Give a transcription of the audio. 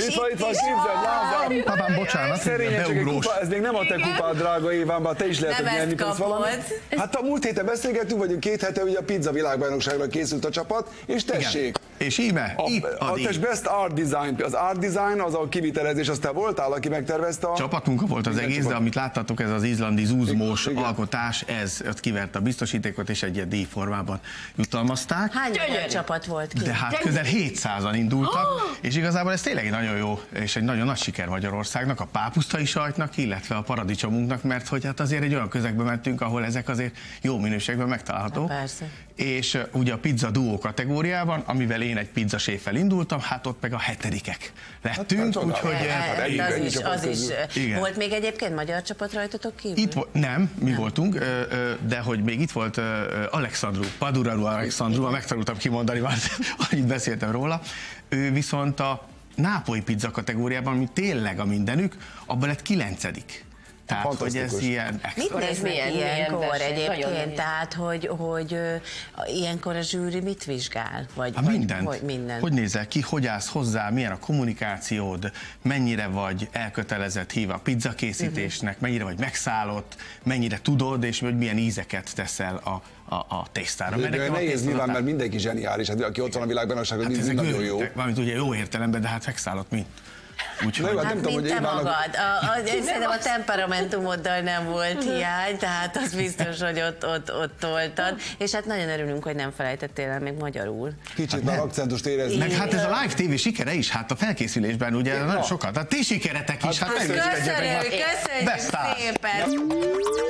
Itt van, képzeld, Lázár. Apám, bocsánat, Szerényen, csak egy beugrós. kupa, ez még nem a te kupád, drága Évánban, te is lehet, hogy nyerni tudsz valamit. Hát a múlt héten beszélgettünk, vagyunk 2 hete, ugye a pizza világbajnokságra készült a csapat, és tessék. Igen. És íme, a Best Art Design, az Art Design, az a kivitelezés, az te voltál, aki megtervezte a... Csapatmunka volt az egész, de amit láttatok, ez az izlandi zúzmós alkotás, ez kivert a biztosítékot, és egy ilyen díjformában jutalmazták. Hány magyar csapat volt ki? De hát közel 700-an indultak, és igazából ez tényleg egy nagyon jó, és egy nagyon nagy siker Magyarországnak, a pápusztai sajtnak, illetve a paradicsomunknak, mert hogy hát azért egy olyan közegbe mentünk, ahol ezek azért jó minőségben megtalálhatók. Persze. És ugye a pizza duó kategóriában, amivel én egy pizzaséffel indultam, hát ott meg a 7. lettünk, Hát, úgyhogy... Az is. Volt még egyébként magyar csapat rajtatok kívül? Itt nem, mi voltunk, de hogy még itt volt Alexandru, Paduraru Alexandru, megtanultam kimondani, mert annyit beszéltem róla, ő viszont a nápolyi pizza kategóriában, ami tényleg a mindenük, abban lett 9. Tehát, hogy ez ilyen extra. Mit néznek ilyenkor egyébként? Tehát, hogy ilyenkor a zsűri mit vizsgál? Vagy mindent. Hogy nézel ki, hogy állsz hozzá, milyen a kommunikációd, mennyire vagy elkötelezett híve a pizzakészítésnek, mennyire vagy megszállott, mennyire tudod, és hogy milyen ízeket teszel a tésztára. De nehéz nyilván, mert mindenki zseniális, hát aki ott van a világbajnokságon, hát nagyon jó. Valamint ugye jó értelemben, de hát megszállott mind. Úgyhogy hát mint te magad. Szerintem a temperamentumoddal nem volt hiány, tehát az biztos, hogy ott toltad. És hát nagyon örülünk, hogy nem felejtettél el még magyarul. Kicsit már akcentust érezni. Meg hát ez a live TV sikere is, hát a felkészülésben ugye nagyon sokat. Hát ti sikeretek is, hát köszönjük szépen!